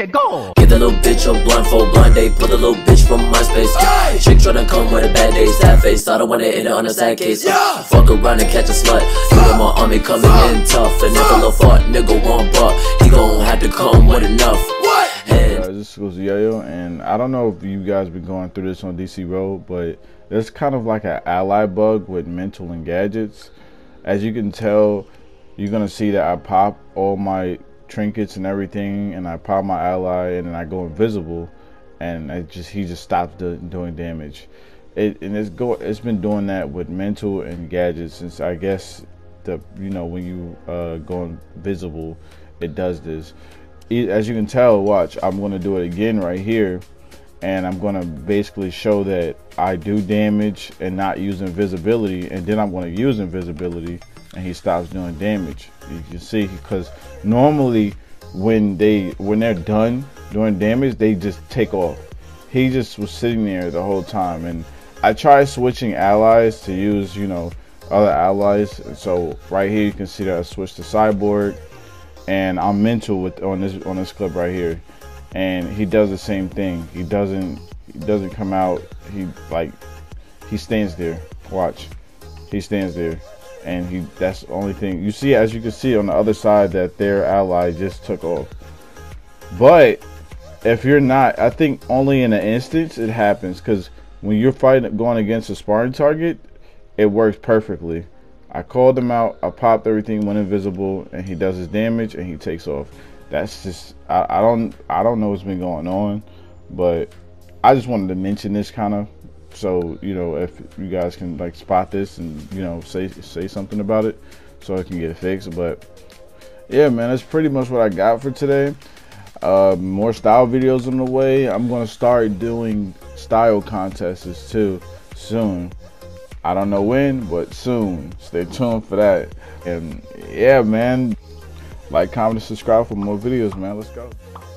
Okay, go. Give the little bitch a blunt for blind date. Put the little bitch from MySpace. Hey. Chick tryna come with a bad day, sad face. I don't wanna hit it on a sad case. Fuck around and catch a slut. You know my army coming in tough. And if a little fart nigga want buck, he gon' have to come with enough. This goes Yo-Yo, and I don't know if you guys been going through this on DC Road, but there's kind of like an ally bug with mental and gadgets. As you can tell, you're gonna see that I pop all my trinkets and everything, and I pop my ally, and then I go invisible, and he just stops doing damage. It's been doing that with mental and gadgets since, I guess, when you go invisible, it does this. As you can tell, watch, I'm going to do it again right here, and I'm going to basically show that I do damage and not use invisibility, and then I'm going to use invisibility and he stops doing damage. You can see, because normally when they're done doing damage, they just take off. He just was sitting there the whole time, and I tried switching allies to use other allies. So right here you can see that I switched to Cyborg, and I'm mental on this clip right here, and he does the same thing. He doesn't come out. He stands there. Watch, he stands there, and that's the only thing you see. As you can see on the other side, that their ally just took off. But if you're not, I think only in an instance it happens, because when you're going against a sparring target, it works perfectly. I called him out, I popped everything, went invisible, and he does his damage and he takes off. That's just, I don't know what's been going on, but I just wanted to mention this kind of, so if you guys can spot this and say something about it, so I can get it fixed. But yeah, man, that's pretty much what I got for today. More style videos on the way. I'm gonna start doing style contests too soon. I don't know when, but soon. Stay tuned for that. And yeah, man, like, comment, and subscribe for more videos, man. Let's go.